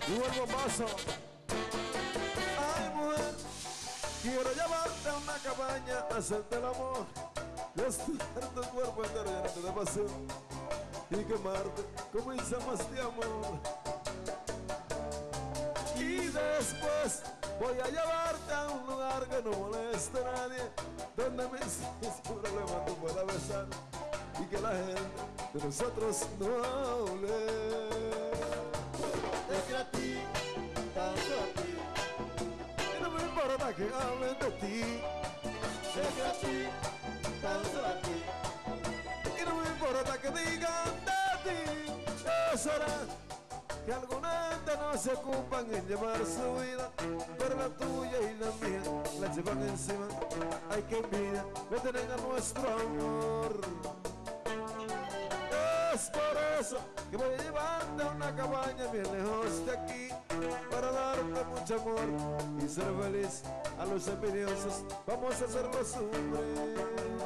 Y vuelvo paso. Ay, mujer, quiero llevarte a una cabaña a hacerte el amor, desnudar tu cuerpo entero, llenarte de pasión y quemarte como insamas de amor. Y después voy a llevarte a un lugar que no moleste a nadie, donde mis problemas tú puedas besar y que la gente de nosotros no hable. Es que a ti, tanto a ti, Y no me importa que hablen de ti, es que a ti, tanto a ti, y no me importa que digan de ti. Es hora que alguna gente no se ocupan en llevar su vida, pero la tuya y la mía la llevan encima. Ay, que envidia le tienen a nuestro amor. Es por eso que voy a llevarte a una cabaña bien lejos de aquí, para darte mucho amor y ser feliz. A los envidiosos vamos a hacerlo sufrir.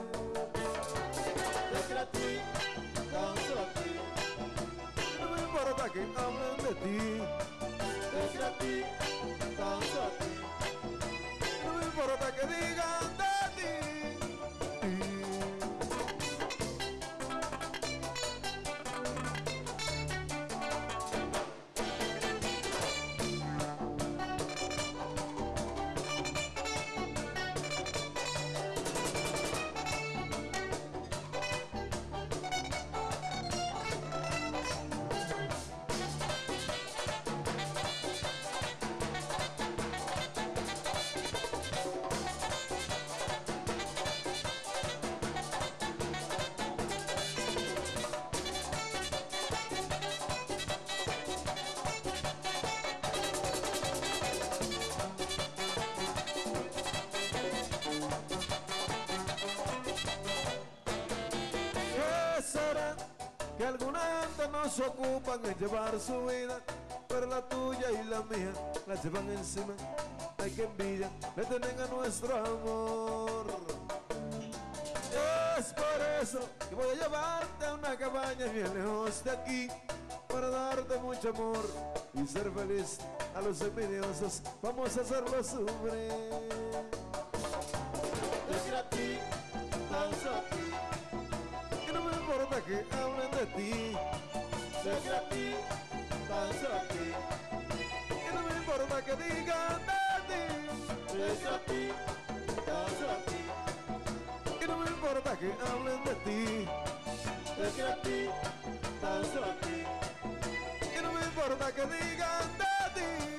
es que a ti, tanto a ti, No me importa que hablen de ti, es que a ti, tanto a ti, no me importa que digan de ti. ¿Qué será? Que alguna gente no se ocupan en llevar su vida, pero la tuya y la mía la llevan encima. Ay, que envidia le tienen a nuestro amor. Es por eso que voy a llevarte a una cabaña bien lejos de aquí, para darte mucho amor y ser feliz. A los envidiosos vamos a hacerlo sufrir. es que a ti, tanto a ti, Y no me importa que hablen de ti, es que a ti, tanto a ti, y no me importa que digan de ti, es que a ti, tanto a ti, y no me importa que hablen de ti, es que a ti, tanto a ti, y no me importa que digan de ti.